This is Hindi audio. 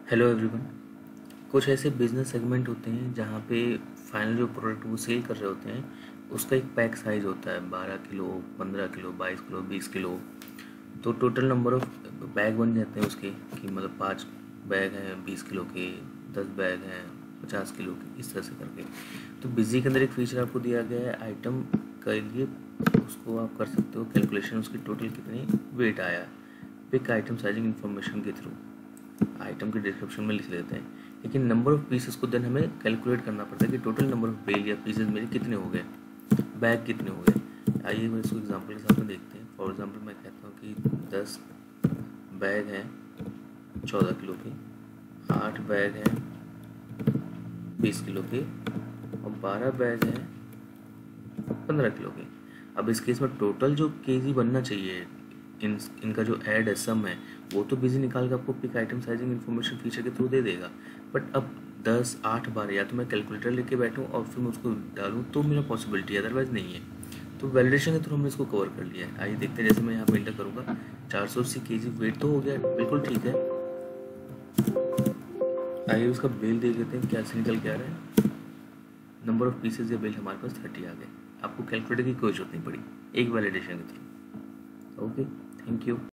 Hello everyone. कुछ ऐसे बिजनेस सेगमेंट होते हैं जहाँ पे फाइनल जो प्रोडक्ट वो सेल कर रहे होते हैं उसका एक पैक साइज़ होता है 12 किलो, 15 किलो, 22 किलो, 20 किलो। तो टोटल नंबर ऑफ बैग बन जाते हैं उसके कि मतलब 5 बैग हैं 20 किलो के, 10 बैग हैं 50 किलो के, इस तरह से करके। तो बिजी के अंदर एक फीचर आपको दिया गया है आइटम के लिए, उसको आप कर सकते हो कैलकुलेशन उसकी टोटल कितनी वेट आया है पिक आइटम साइजिंग इन्फॉर्मेशन के थ्रू। आइटम के डिस्क्रिप्शन में लिख लेते हैं, लेकिन नंबर ऑफ पीसेस को देन हमें कैलकुलेट करना पड़ता है कि टोटल नंबर ऑफ बेल या पीसेस मेरे कितने हो गए, बैग कितने हो गए। आइए मैं इसको एग्जांपल के साथ में देखते हैं। फॉर एग्जांपल मैं कहता हूँ कि 10 बैग हैं 14 किलो के, 8 बैग हैं 20 किलो के और 12 बैग हैं 15 किलो के। अब इस केस में टोटल जो केजी बनना चाहिए इनका जो ऐड है सम है वो तो बिजी निकाल के आपको pick item sizing information feature के थ्रू दे देगा। बट अब 10 8 बार या तो मैं कैलकुलेटर लेके बैठूं और फिर मैं उसको डालूं तो मेरा पॉसिबिलिटी है, अदरवाइज नहीं है। तो वैलिडेशन के थ्रू हमने इसको कवर कर लिया है। आइए देखते हैं, जैसे मैं यहाँ पे एंटर करूँगा 480 केजी वेट तो हो गया, बिल्कुल ठीक है। आइए उसका बिल देख लेते हैं क्या से निकल के आ रहा है। नंबर ऑफ पीसेज या बिल हमारे पास 30 आ गए। आपको कैलकुलेटर की कोई जरूरत नहीं पड़ी, एक वैलिडेशन के थ्रू। Okay, thank you.